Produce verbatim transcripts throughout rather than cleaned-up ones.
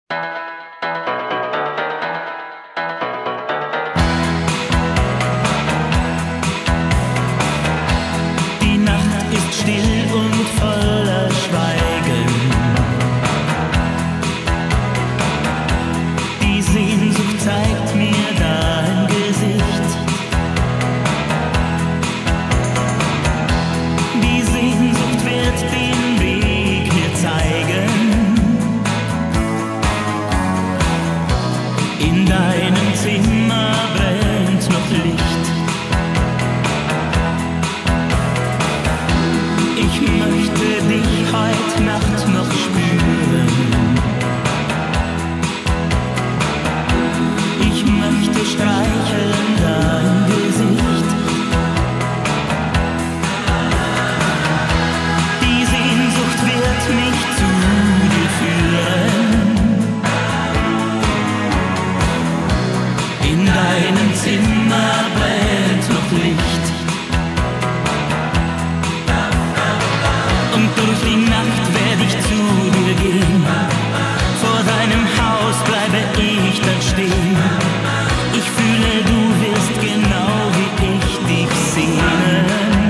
Die Nacht ist still und voller Schweigen. Die Sehnsucht zeigt mir dein Gesicht. Die Sehnsucht wird den Weg mir zeigen. In deinem Zimmer brennt noch Licht. Ich möchte dich heute Nacht noch spüren. Ich möchte streicheln dein Gesicht. Die Sehnsucht wird mich zu dir führen. In deinem Zimmer brennt noch Licht. Und durch die Nacht werde ich zu dir gehen. Vor deinem Haus bleibe ich dann stehen. Ich fühle, du wirst genau wie ich dich sehnen.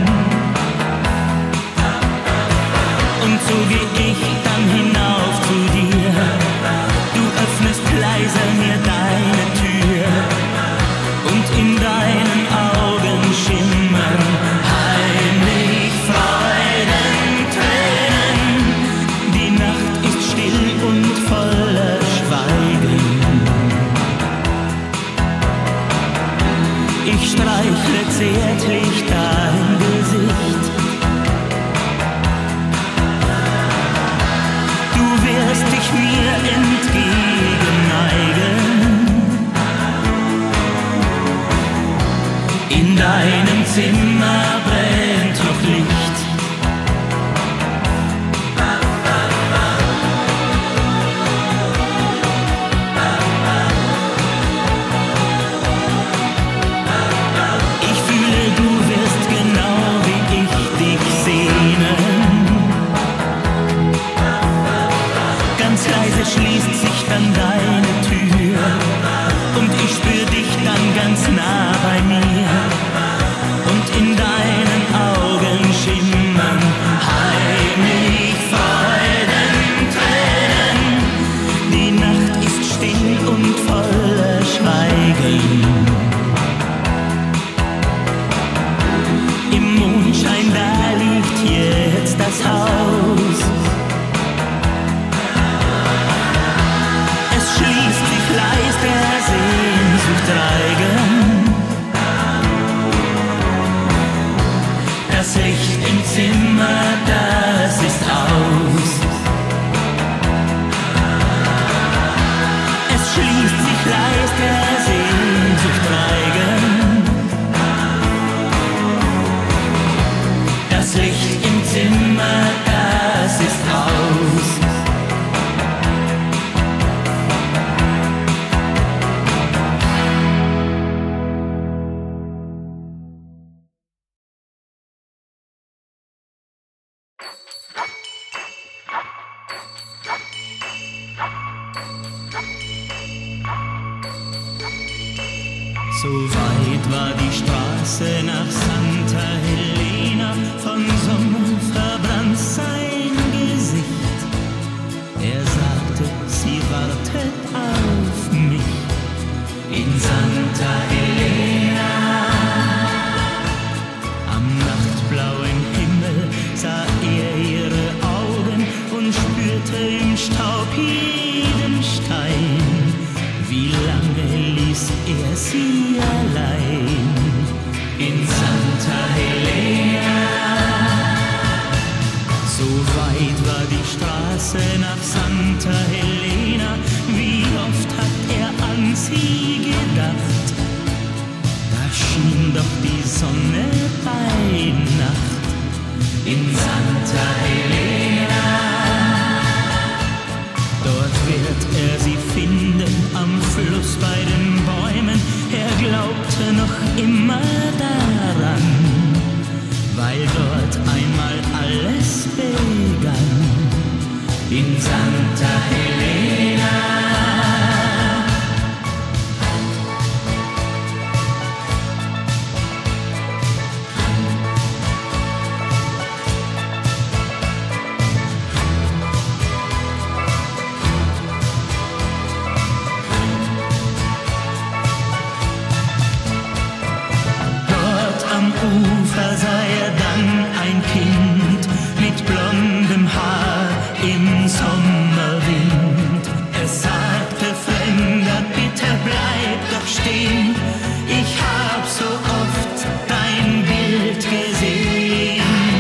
Und so geh ich dann hinauf zu dir. Du öffnest leise mir deine Tür. Und in deinen Augen schimmern heimlich Freudentränen. Die Nacht ist still und voller Schweigen. Ich streichle zärtlich dein Gesicht. Du wirst dich mir entgegenneigen. In deinem Zimmer brennt noch Licht. Ich fühle, du wirst genau wie ich dich sehnen. Ganz leise schließt sich dann deine Tür. Und ich spür dich dann ganz nah bei mir. Und in deinen Augen schimmern heimlich Freudentränen. Die Nacht ist still und voller Schweigen. Im Mondschein, da liegt jetzt das Haus. Es schließt sich leis der Sehnsucht Reigen. Das Licht im Zimmer, das ist aus. Es schließt sich leis der Sehnsucht Reigen. Das Licht im Zimmer, das ist aus. So weit war die Straße nach Santa Helena, von Sommer verbrannt sein Gesicht. Er sagte, sie wartet auf mich in Santa Helena. Am nachtblauen Himmel sah er ihre Augen und spürte im Staub jeden Stein. Wie lange ließ er sie allein in Santa Helena? So weit war die Straße nach Santa Helena. Wie oft hat er an sie gedacht? Da schien doch die Sonne bei Nacht in Santa Helena. Dort wird er sie finden, am Fluss bei den Bäumen. Er glaubte noch immer daran, weil dort einmal alles begann in Santa Helena. ein Sommerwind. Er sagte, Fremder, bitte bleib doch stehen. Ich hab so oft dein Bild gesehen.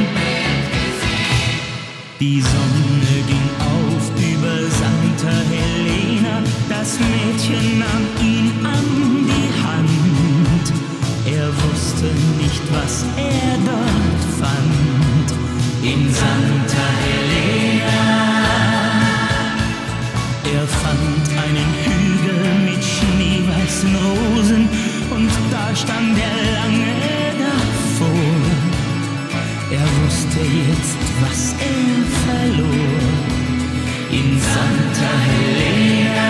Die Sonne ging auf über Santa Helena. Das Mädchen nahm ihn an die Hand. Er wusste nicht, was er dort fand. In Santa Helena. Er fand einen Hügel mit schneeweißen Rosen und da stand er lange davor. Er wusste jetzt, was er verlor. In Santa Helena.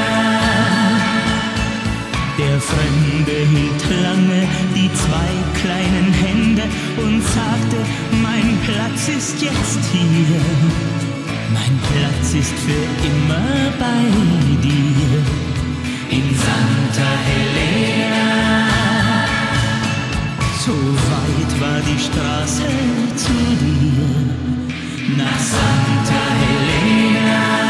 Der Fremde hielt lange die zwei kleinen Hände und sagte, mein Platz ist jetzt hier. Mein Platz ist für immer bei dir. In Santa Helena. So weit war die Straße zu dir, nach Santa Helena.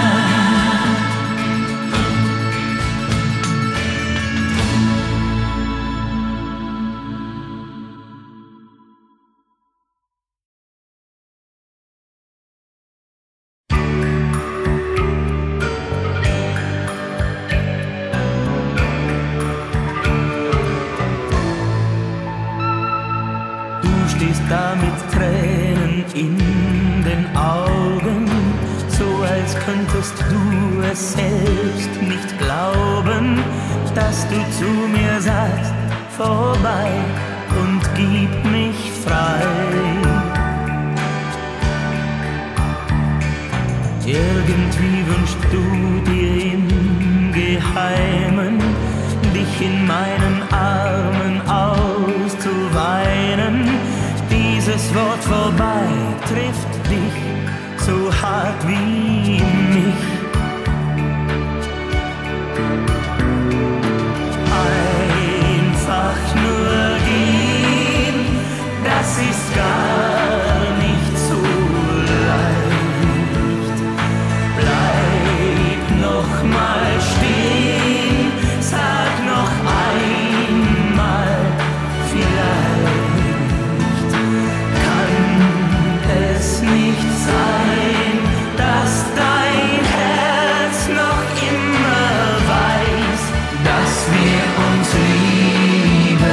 Da mit Tränen in den Augen, so als könntest du es selbst nicht glauben, dass du zu mir sagst, vorbei und gib mich frei. Irgendwie wünschst du dir im Geheimen, dich in meinen Armen auszuweinen. Dieses Wort vorbei trifft dich so hart wie mich. Einfach nur gehen, das ist gar nicht so leicht. Bleib noch mal stehen, sag noch einmal vielleicht. Nicht sein, dass dein Herz noch immer weiß, dass wir uns lieben,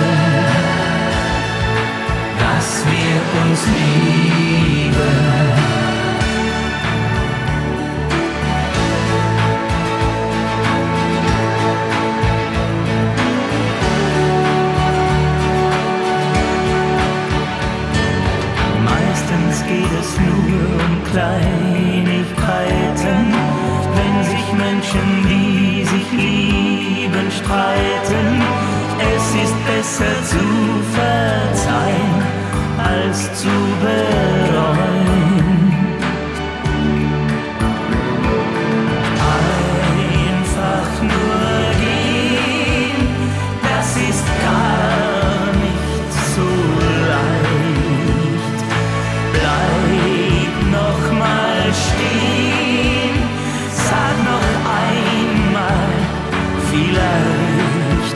dass wir uns lieben. Geht es nur um Kleinigkeiten, wenn sich Menschen, die sich lieben, streiten. Es ist besser zu verzeihen, als zu bereuen. Einfach nur gehen, das ist gar nicht so leicht. Bleib noch mal stehen, sag noch einmal, vielleicht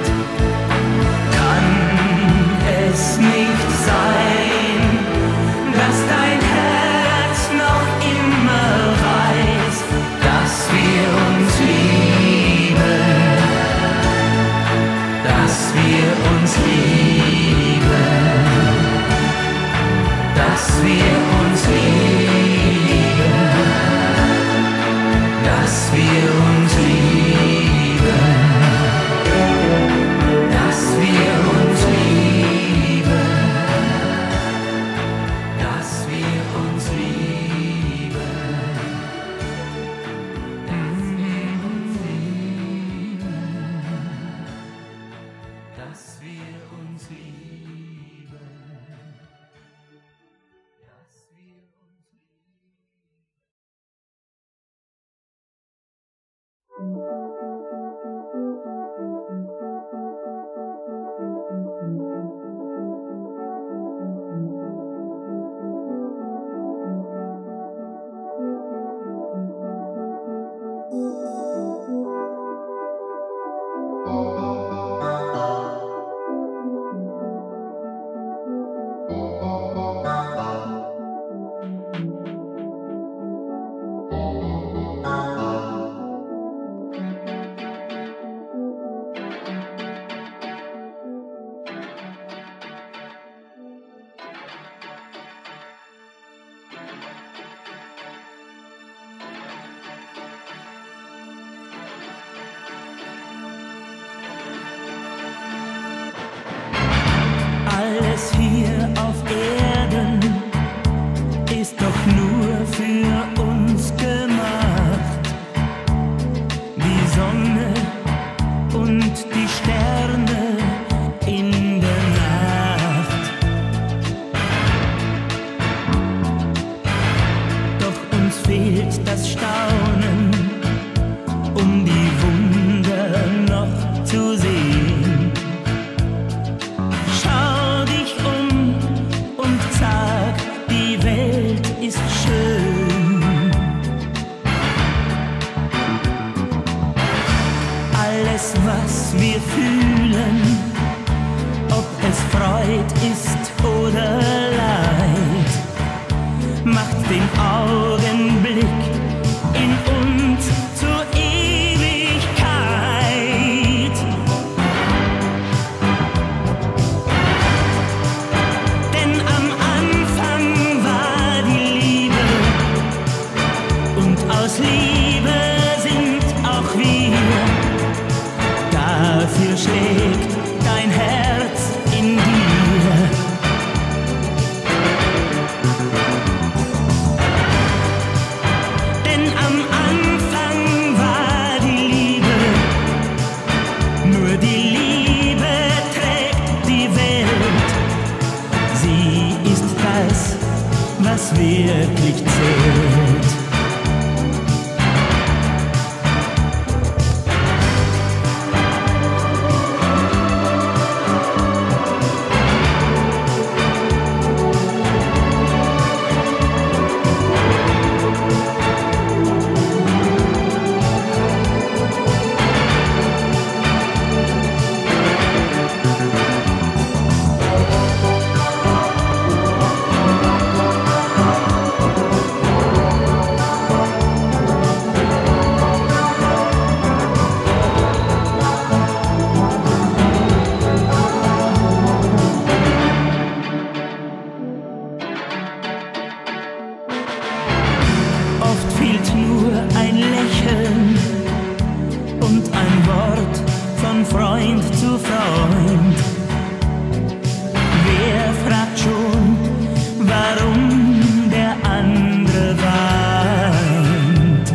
kann es nicht sein, dass dein Herz noch immer weiß, dass wir uns lieben, dass wir uns lieben. Dass wir uns lieben, dass wir uns lieben, dass wir uns lieben, dass wir uns lieben, dass wir uns lieben. Dass wir uns lieben. Alles, was wir fühlen, ob es Freud ist oder Leid, macht den Augenblick in uns zur Ewigkeit. Denn am Anfang war die Liebe und aus Liebe sind auch wir. Dafür schlägt dein Herz in dir. Denn am Anfang war die Liebe, nur die Liebe trägt die Welt. Sie ist das, was wirklich zählt. Oft fehlt nur ein Lächeln und ein Wort von Freund zu Freund. Wer fragt schon, warum der andere weint?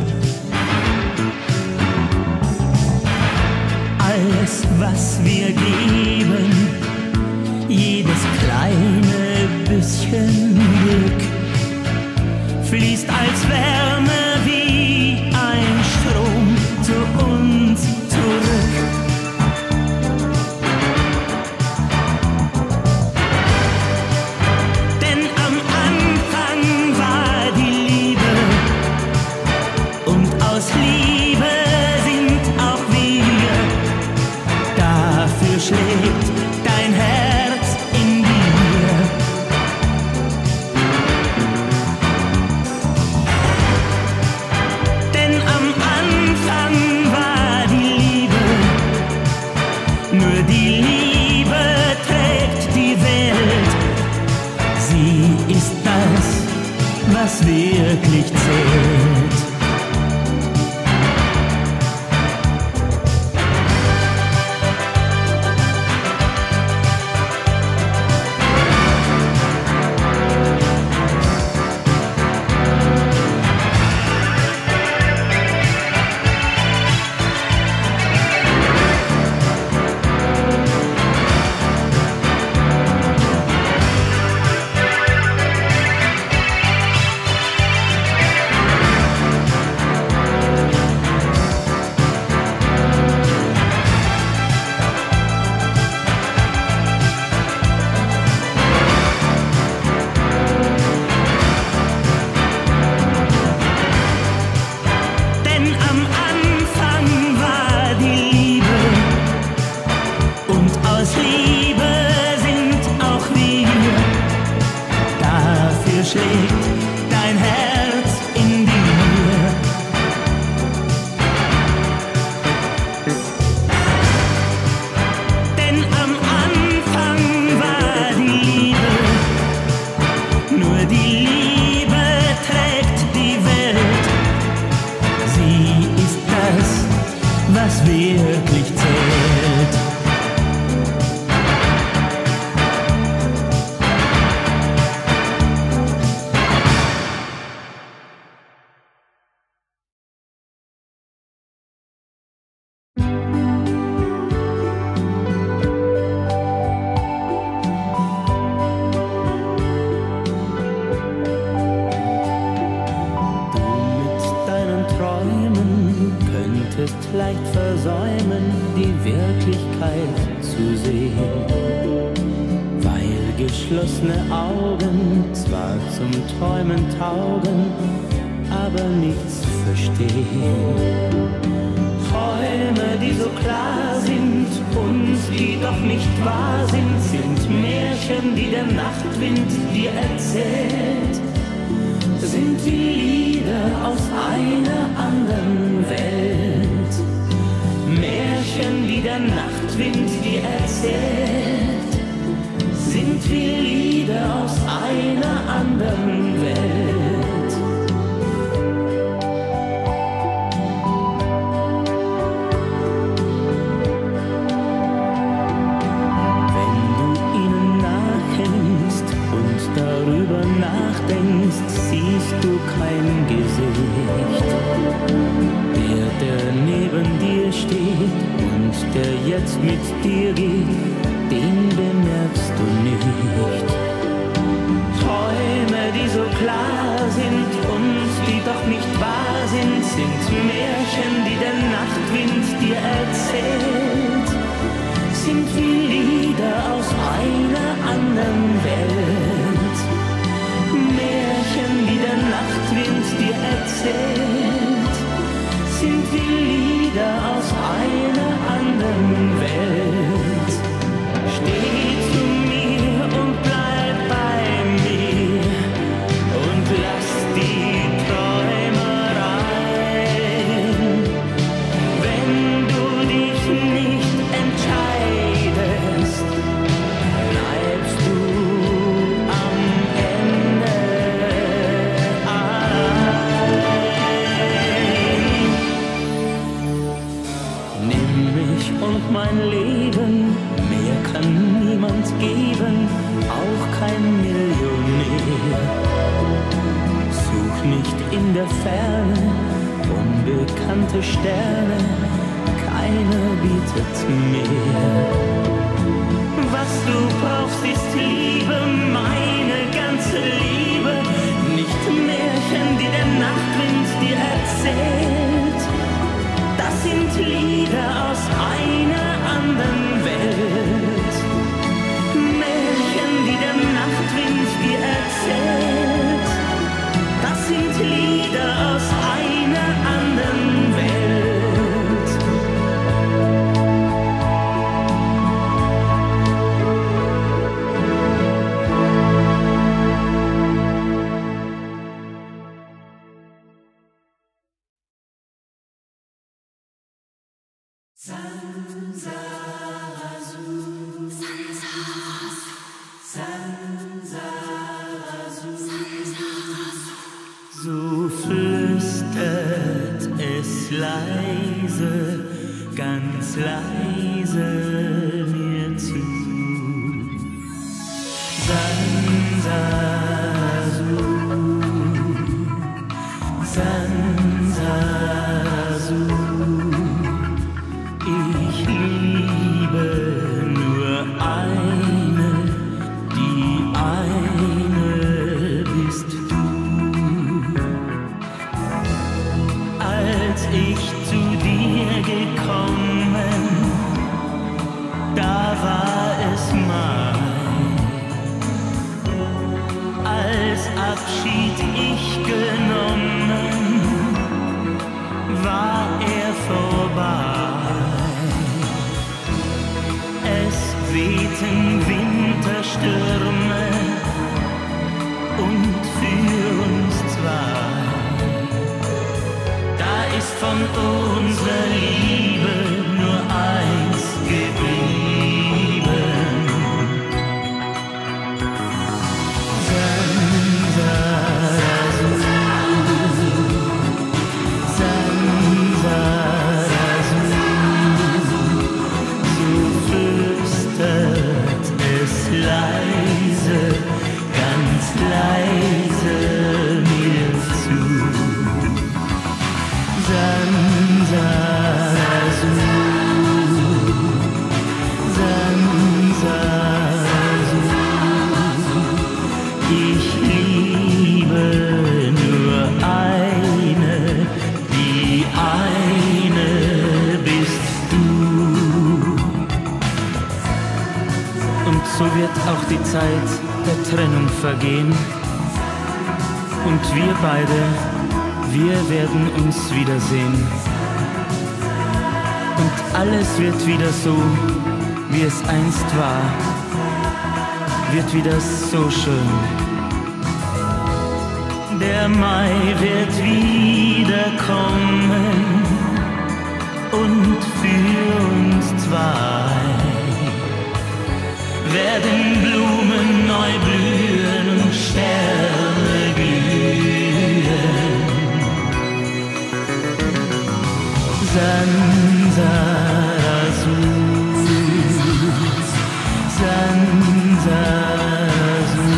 Alles, was wir geben, jedes kleine bisschen Glück, fließt als Wärme wie ein Strom zu uns zurück. Denn am Anfang war die Liebe und aus Liebe sind auch wir. Dafür schlägt dein Herz in dir. Denn am Anfang war die Liebe, nur die Liebe trägt die Welt. Sie ist das, was wirklich zählt. Schlägt dein Herz in dir. Denn am Anfang war die Liebe, nur die Liebe trägt die Welt. Sie ist das, was wirklich zählt. Leicht versäumen, die Wirklichkeit zu sehen, weil geschlossene Augen zwar zum Träumen taugen, aber nichts verstehen. Träume, die so klar sind und die doch nicht wahr sind, sind Märchen, die der Nachtwind dir erzählt, sind wie Lieder aus einer anderen Welt. Märchen, die der Nachtwind dir erzählt, sind wie Lieder aus einer anderen Welt. Darüber nachdenkst, siehst du kein Gesicht. Der, der neben dir steht und der jetzt mit dir geht, den bemerkst du nicht. Träume, die so klar sind und die doch nicht wahr sind, sind Märchen, die der Nachtwind dir erzählt, sind wie Lieder aus einer anderen Welt. Märchen, die der Nachtwind dir erzählt, sind wie Lieder aus einer anderen Welt. Steh zu mir und bleib bei mir und lass die Träumerei. Wenn du dich nicht entscheidest, bleibst du am Ende und mein Leben, mehr kann niemand geben, auch kein Millionär. Such nicht in der Ferne unbekannte Sterne, keiner bietet mehr. Was du brauchst ist Liebe, meine ganze Liebe, nicht Märchen, die der Nachtwind dir erzählt. Das sind Lieder aus einer anderen Welt. Märchen, die der Nachtwind dir erzählt. Das sind Lieder aus einer anderen Welt. So flüstert es leise, ganz leise mir zu. Sansasu, Sansasu, ich liebe nur eine, die eine bist du. Als ich zu dir gekommen, da war es mein. Als Abschied ich genommen, war er vorbei. Es wehten Winterstürme und für uns zwei. Da ist von unserer Liebe nur eins geblieben. Sansasu, Sansasu, so flüstert es leise, ganz leise mir zu. Sansasu, Sansasu, ich liebe nur eine, die eine bist du. Und so wird auch die Zeit der Trennung vergehen und wir beide, wir werden uns wiedersehen. und alles wird wieder so, wie es einst war, wird wieder so schön. Der Mai wird wieder kommen und für uns zwei werden Blumen neu blühen und Sterne glühen. Sansarasu, Sansarasu,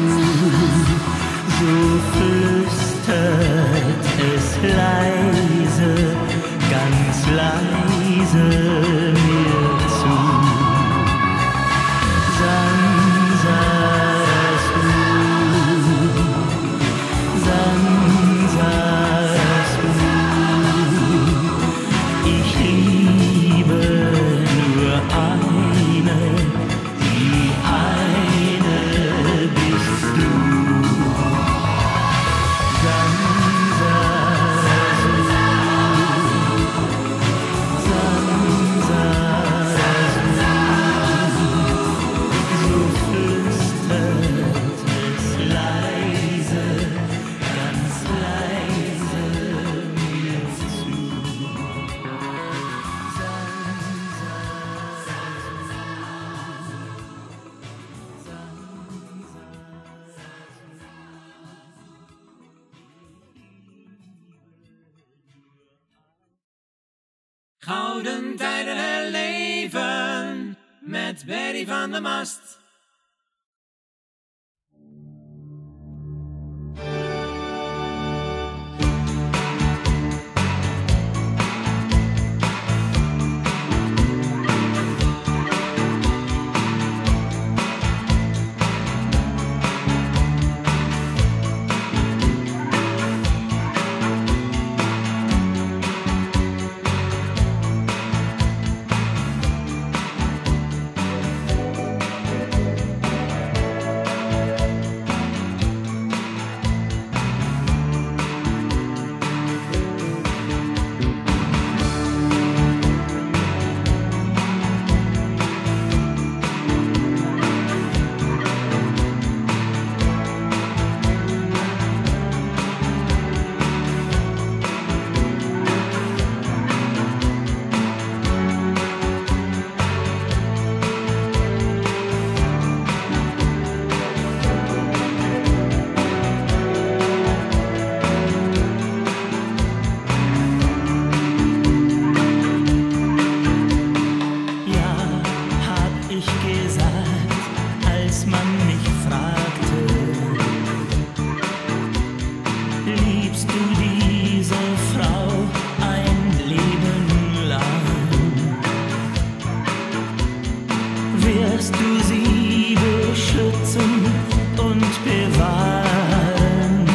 so flüstert es leise, ganz leise mir zu. Sansarasu, Sansarasu, ich liebe nur eine, die eine bist du. Sansarasu, Sansarasu, so flüstert es leise, ganz leise mir zu. Gouden tijden herleven met Berry van der Mast. Wirst du sie beschützen und bewahren?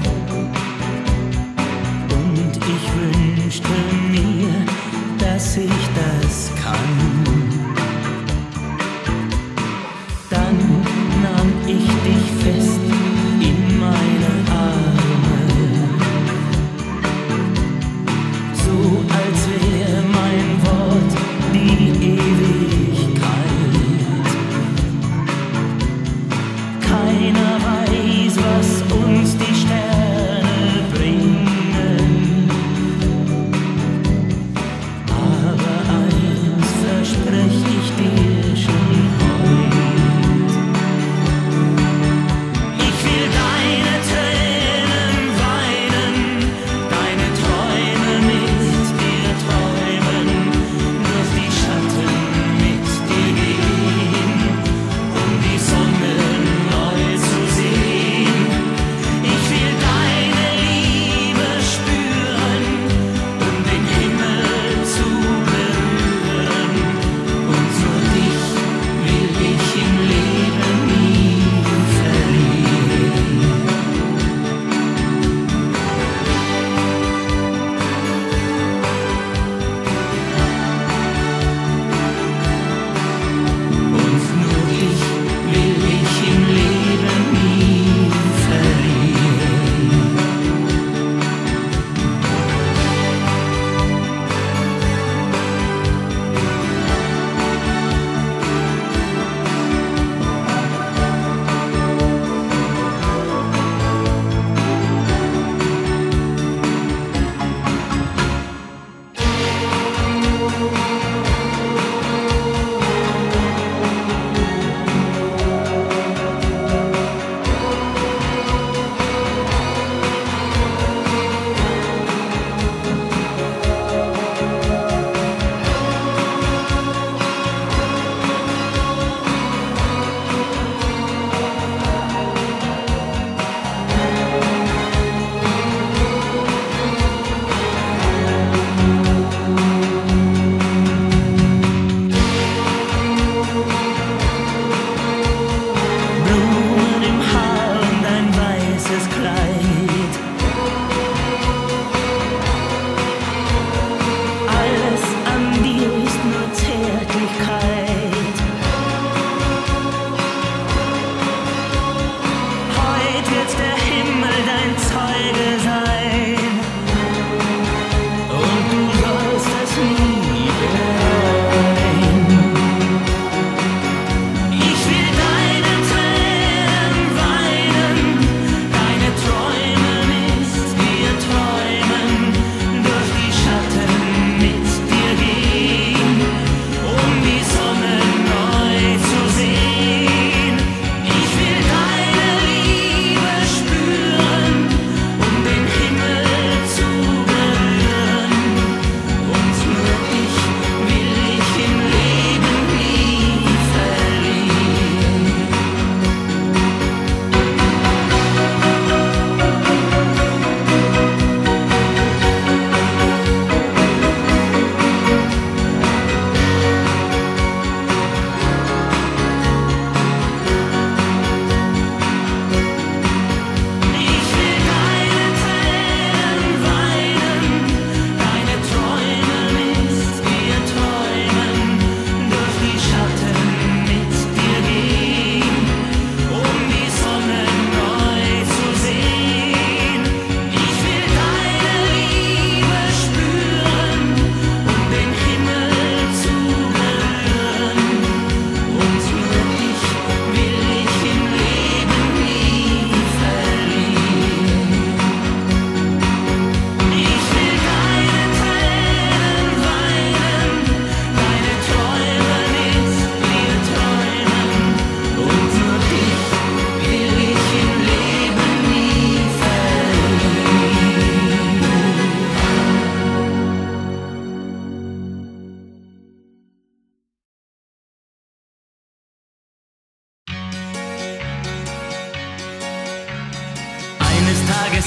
Und ich wünschte mir, dass ich das kann. Dann nahm ich dich fest in meine Arme, so als wäre mein Wort die Ewigkeit. Keiner weiß, was uns die Sterne bringen, aber eins versprech ich dir schon heut: ich will deine Tränen weinen, deine Träume mit dir träumen.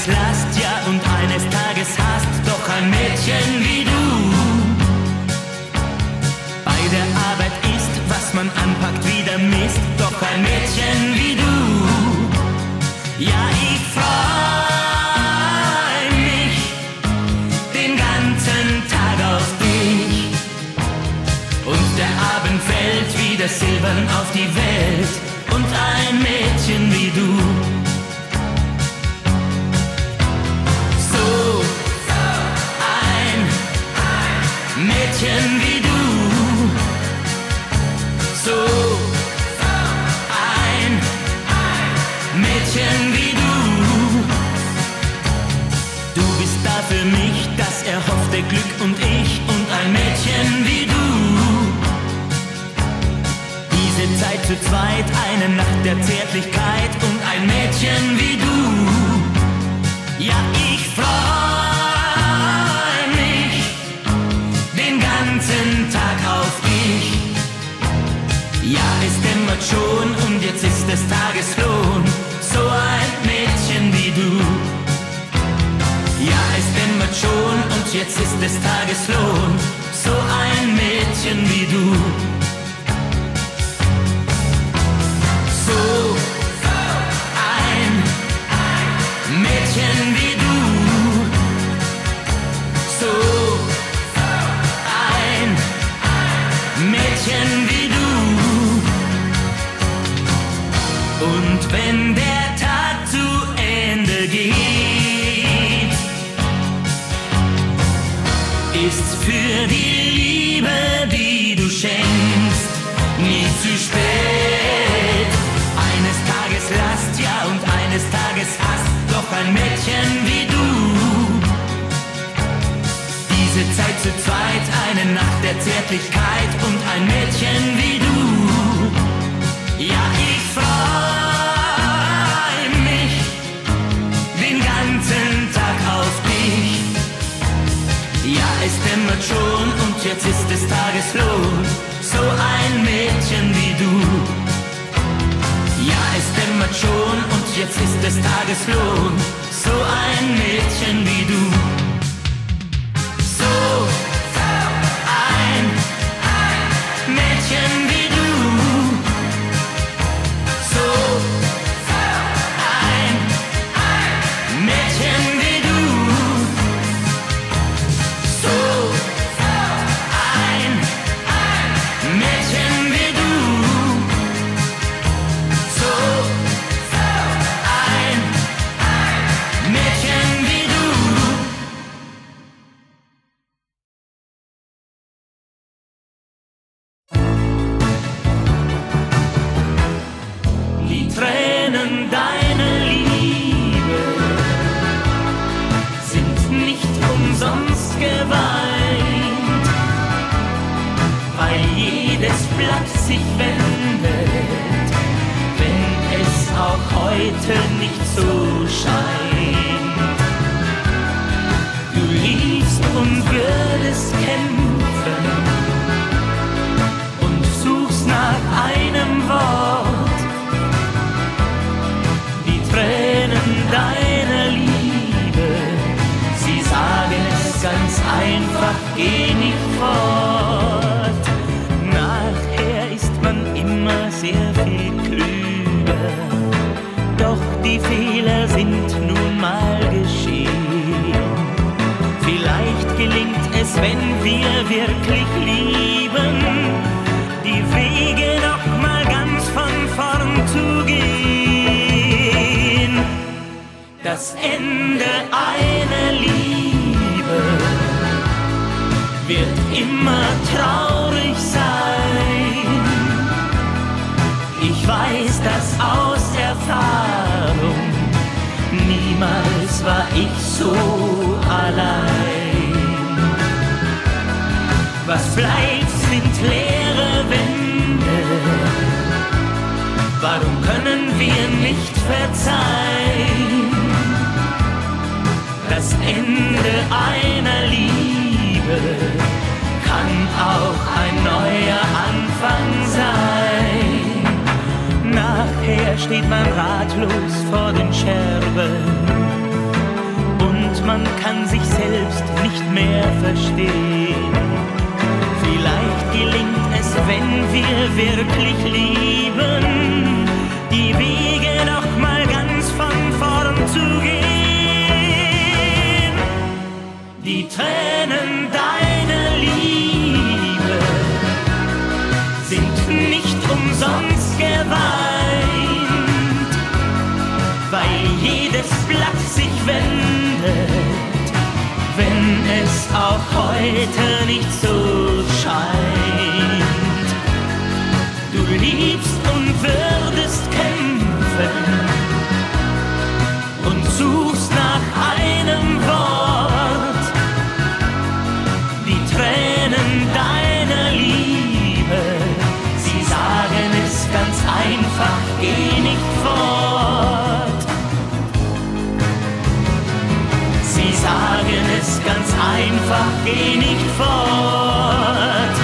Tageslast, ja, und eines Tages hast doch ein Mädchen wie du. Bei der Arbeit ist, was man anpackt, wieder Mist, doch ein Mädchen wie du. Ja, ich freu mich den ganzen Tag auf dich. Und der Abend fällt wieder silbern auf die Welt und ein Mädchen wie du. So, ein Mädchen wie du. So, ein Mädchen wie du. Du bist da für mich, das erhoffte Glück und ich und ein Mädchen wie du. Diese Zeit zu zweit, eine Nacht der Zärtlichkeit und ein Mädchen wie du. Ja, ich freu mich den ganzen Tag auf dich. Ja, es dämmert schon und jetzt ist des Tages Lohn, so ein Mädchen wie du. Ja, es dämmert schon und jetzt ist des Tages Lohn, so ein Mädchen wie du. So ein Mädchen wie du. So ein Mädchen wie du. Und wenn der Tag zu Ende geht, ist's für die Liebe, die du schenkst, nie zu spät. Eines Tages Last, ja, und eines Tages hast doch ein Mädchen wie du. Diese Zeit zu zweit, eine Nacht der Zärtlichkeit und ein Mädchen wie du. Ja, ich freu mich den ganzen Tag auf dich. Ja, es dämmert schon und jetzt ist des Tages Lohn, so ein Mädchen wie du. Ja, es dämmert schon und jetzt ist des Tages Lohn, so ein Mädchen wie du. So ein Mädchen wie du. So ein Mädchen wie du. So ein Mädchen wie du. So ein Mädchen wie du. Die Tränen deiner Liebe sind nicht umsonst geweint, weil jedes Blatt sich wendet, wenn es auch heute nicht so scheint. Du liebst und würdest kämpfen und suchst nach einem Wort. Die Tränen deiner Liebe, sie sagen es ganz einfach, geh nicht fort. Nachher ist man immer sehr viel klüger, doch die Fehler sind nun mal geschehen. Vielleicht gelingt es, wenn wir wirklich lieben, die Wege noch mal ganz von vorn zu gehen. Das Ende einer Liebe wird immer traurig sein. Ich weiß das aus Erfahrung, niemals war ich so allein. Was bleibt, sind leere Wände. Warum können wir nicht verzeihen? Das Ende einer Liebe kann auch ein neuer Anfang sein. Nachher steht man ratlos vor den Scherben man kann sich selbst nicht mehr verstehen. Vielleicht gelingt es, wenn wir wirklich lieben, die Wege noch mal ganz von vorn zu gehen. Die Tränen deiner Liebe sind nicht umsonst geweint, weil jedes Blatt sich wendet, wenn es auch heute nicht so scheint. Du liebst und würdest kämpfen und suchst nach einem Wort. Die Tränen deiner Liebe, sie sagen es ganz einfach, geh nicht fort. Sie sagen es ganz einfach, geh nicht fort.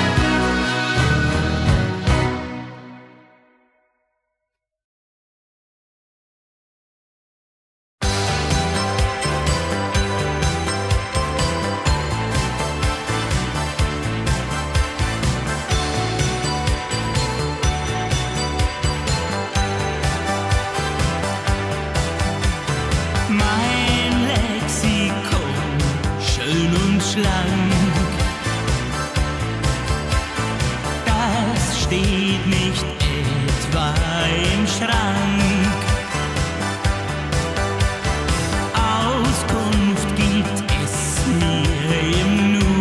Mein Lexikon, schön und schlank, das steht nicht etwa im Schrank. Auskunft gibt es mir im Nu.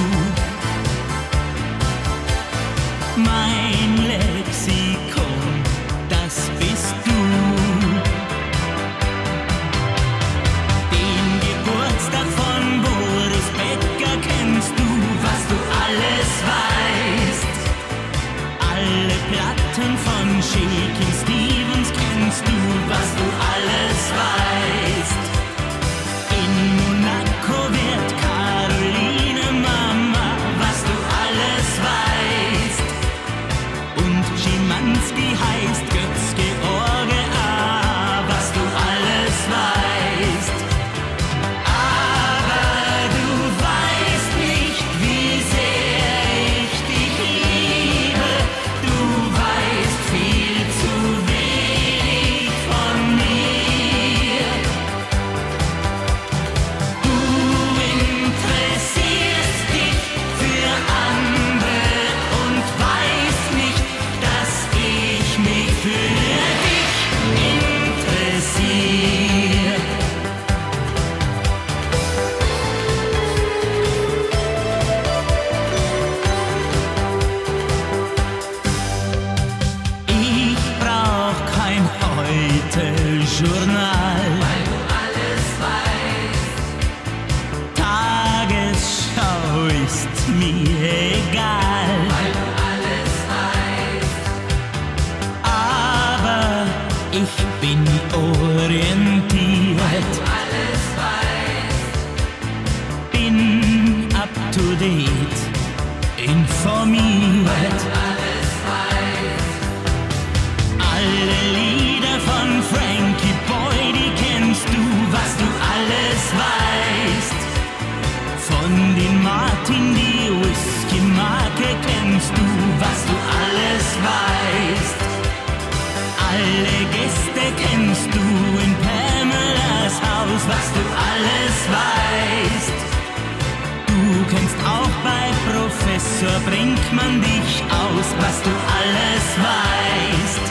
Mein Lexikon, das bist du. Kennst du, was du alles weißt? Alle Platten von Shakin' Stevens kennst du, was du alles weißt? In Monaco wird Caroline Mama, was du alles weißt? Und Schimanski heißt Götz-George A, was du alles weißt? Journal, weil du alles weißt. Tagesschau ist mir egal, weil du alles weißt. Aber ich bin orientiert, weil du alles weißt. Bin up to date, informiert, weil du alles weißt. Alle Lieder von Frankie Boy, die kennst du, was du alles weißt. Von den Martin, die Whisky-Marke kennst du, was du alles weißt. Alle Gäste kennst du in Pamelas Haus, was du alles weißt. Du kennst auch bei Professor Brinkmann dich aus, was du alles weißt.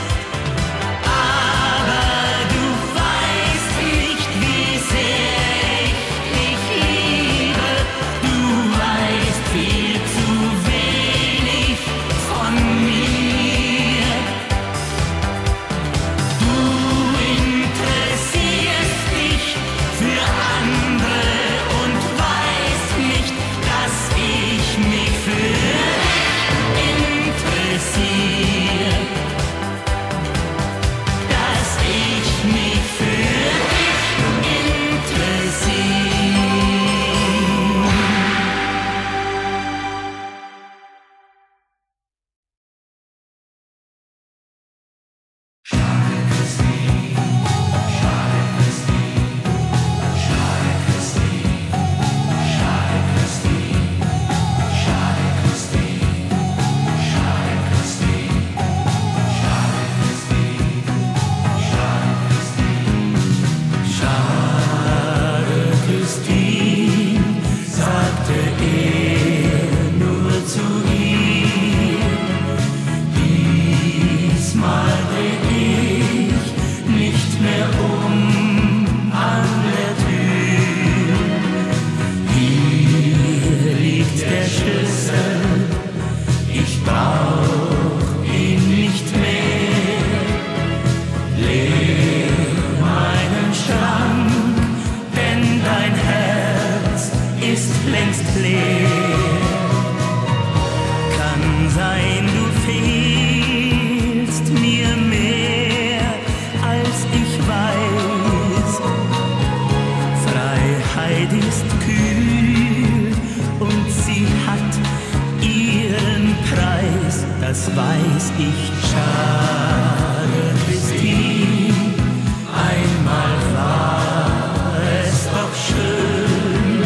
Für dich interessiert. das weiß ich. Schade, Christine, einmal war es doch schön.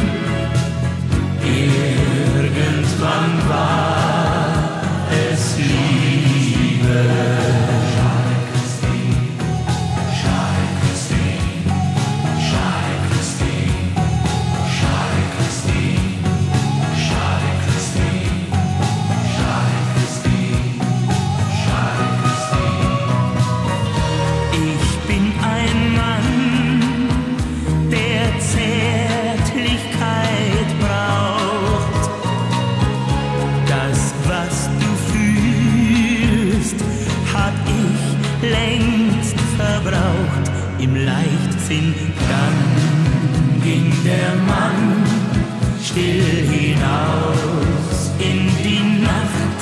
Irgendwann war es Liebe. Schade, Christine, schade, Christine, schade, Christine, schade, Christine, schade, Christine, schade, Christine, schade, Christine. Ich bin ein Mann, der Zärtlichkeit braucht. Das, was du fühlst, hab ich längst verbraucht. Im Leichtsinn dann ging der Mann still hinaus in die Nacht.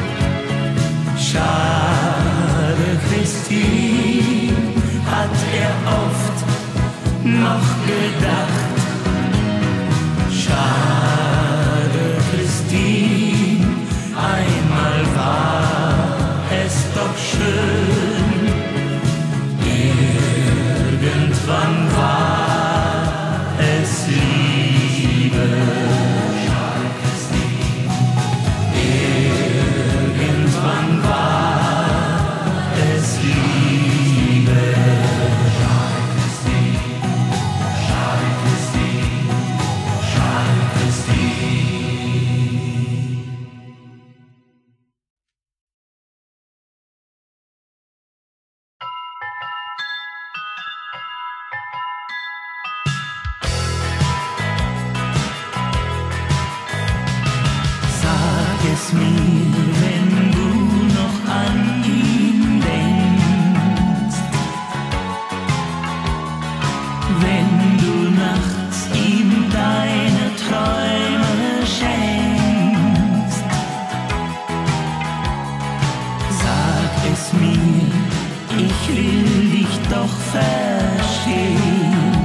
Schade, Christine, hat er oft noch gedacht. Schade, Christine, einmal war es doch schön. Irgendwann war es Liebe. Schade, Christine, irgendwann war es Liebe. Schade, Christine, schade, Christine, schade, Christine. Sag es mir, wenn du noch an ihn denkst, wenn du nachts ihm deine Träume schenkst. Sag es mir, ich will dich doch verstehen,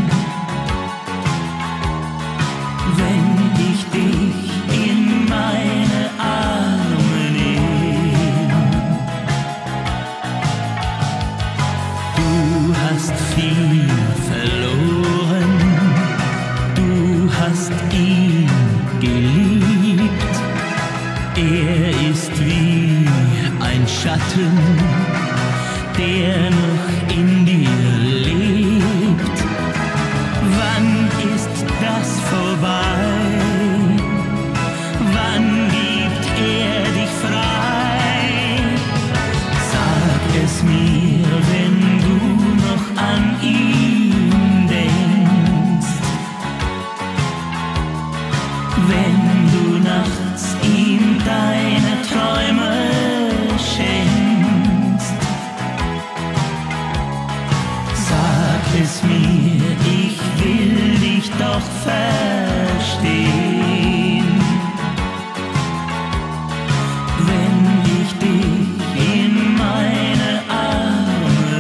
wenn ich dich in meine Arme nehm. Du hast viel verloren, du hast ihn geliebt. Er ist wie ein Schatten, der noch in dir lebt. Wann ist das vorbei? Wann gibt er dich frei? Sag es mir, wenn du noch an ihn denkst, wenn du nachts ihm deine Träume schenkst. Sag es mir, ich will dich doch verstehen, wenn ich dich in meine Arme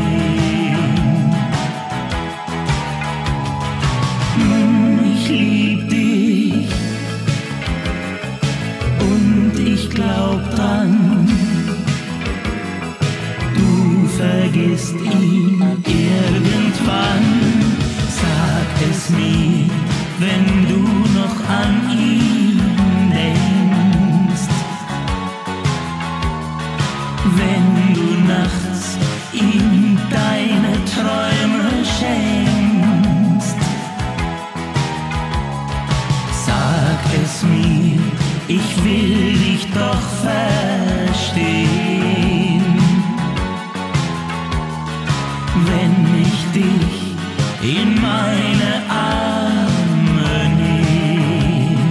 nehm. Ich lieb dich und ich glaub dran, du vergisst ihn irgendwann. Sag es mir, wenn du noch an ihn denkst, wenn du nachts ihm deine Träume schenkst. Sag es mir, ich will dich doch verstehen, wenn ich dich in meine Arme nehm.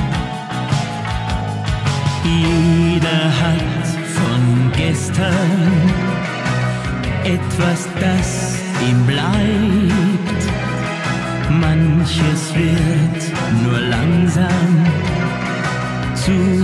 Jeder hat von gestern etwas, das ihm bleibt. Manches wird nur langsam zu